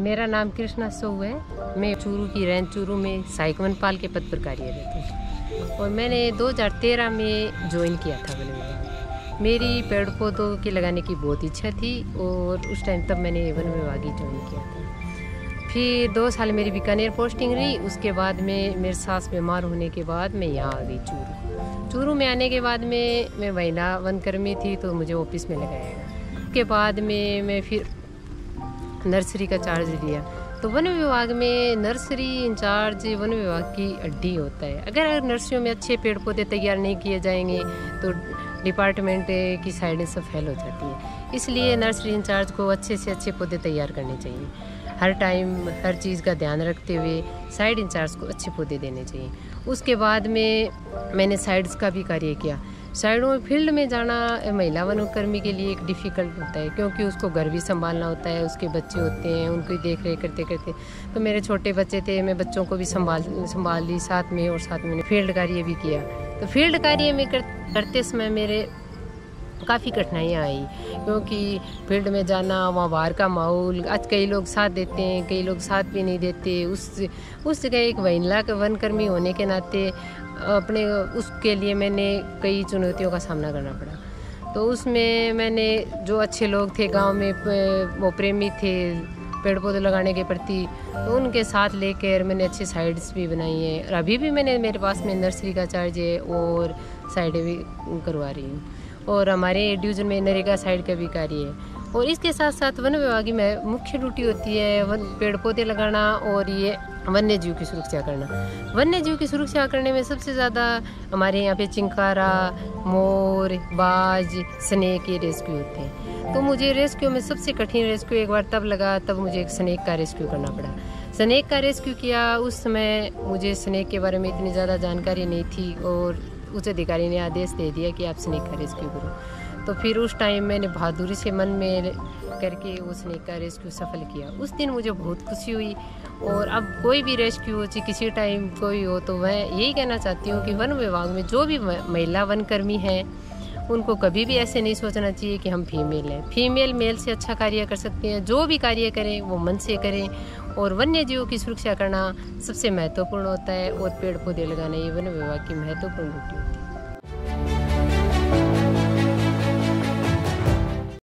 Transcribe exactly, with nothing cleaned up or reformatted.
मेरा नाम कृष्णा सोऊ है। मैं चूरू की रेंज चूरू में सहायक वनपाल के पद पर कार्यरत हूँ और मैंने दो हज़ार तेरह में ज्वाइन किया था वन विभाग। मेरी पेड़ पौधों के लगाने की बहुत इच्छा थी और उस टाइम तब मैंने वन विभाग ही ज्वाइन किया था। फिर दो साल मेरी बीकानेर पोस्टिंग रही। उसके बाद में मेरे सास बीमार होने के बाद मैं यहाँ आ गई चूरू। चूरू में आने के बाद में मैं महिला वनकर्मी थी तो मुझे ऑफिस में लगाया गया। उसके बाद में मैं फिर नर्सरी का चार्ज लिया। तो वन विभाग में नर्सरी इंचार्ज वन विभाग की हड्डी होता है। अगर नर्सरियों में अच्छे पेड़ पौधे तैयार नहीं किए जाएंगे तो डिपार्टमेंट की साइडें सब फेल हो जाती हैं। इसलिए नर्सरी इंचार्ज को अच्छे से अच्छे पौधे तैयार करने चाहिए। हर टाइम हर चीज़ का ध्यान रखते हुए साइड इंचार्ज को अच्छे पौधे देने चाहिए। उसके बाद में मैंने साइड्स का भी कार्य किया। साइडों में फील्ड में जाना महिला वनकर्मी के लिए एक डिफ़िकल्ट होता है, क्योंकि उसको घर भी संभालना होता है, उसके बच्चे होते हैं, उनकी देख रेख करते करते। तो मेरे छोटे बच्चे थे, मैं बच्चों को भी संभाल संभाल ली साथ में, और साथ में फील्ड कार्य भी किया। तो फील्ड कार्य में कर, करते समय मेरे काफ़ी कठिनाइयाँ आई, क्योंकि फील्ड में जाना, वहाँ बाहर का माहौल, आज कई लोग साथ देते हैं, कई लोग साथ भी नहीं देते। उस उस जगह एक महिला वनकर्मी होने के नाते अपने उसके लिए मैंने कई चुनौतियों का सामना करना पड़ा। तो उसमें मैंने जो अच्छे लोग थे गांव में, वो प्रेमी थे पेड़ पौधे लगाने के प्रति, तो उनके साथ लेकर मैंने अच्छी साइड्स भी बनाई हैं। और अभी भी मैंने मेरे पास में नर्सरी का चार्ज है और साइडें भी करवा रही हूँ। और हमारे डिवीज़न में नरेगा साइड का भी कार्य है। और इसके साथ साथ वन विभाग में मुख्य ड्यूटी होती है वन पेड़ पौधे लगाना और ये वन्य जीव की सुरक्षा करना। वन्य जीव की सुरक्षा करने में सबसे ज़्यादा हमारे यहाँ पे चिंकारा, मोर, बाज, स्नेक ये रेस्क्यू होते हैं। तो मुझे रेस्क्यू में सबसे कठिन रेस्क्यू एक बार तब लगा, तब मुझे एक स्नेक का रेस्क्यू करना पड़ा। स्नेक का रेस्क्यू किया। उस समय मुझे स्नेक के बारे में इतनी ज़्यादा जानकारी नहीं थी और उच्च अधिकारी ने आदेश दे दिया कि आप स्नेक का रेस्क्यू करो। तो फिर उस टाइम मैंने बहादुरी से मन में करके वो स्नेक का रेस्क्यू सफल किया। उस दिन मुझे बहुत खुशी हुई। और अब कोई भी रेस्क्यू हो, चाहे किसी टाइम कोई हो, तो मैं यही कहना चाहती हूँ कि वन विभाग में जो भी महिला वनकर्मी हैं उनको कभी भी ऐसे नहीं सोचना चाहिए कि हम फीमेल हैं। फीमेल मेल से अच्छा कार्य कर सकते हैं। जो भी कार्य करें वो मन से करें। और वन्य जीवों की सुरक्षा करना सबसे महत्वपूर्ण होता है और पेड़ पौधे लगाना ये वन विभाग की महत्वपूर्ण ड्यूटी होती है।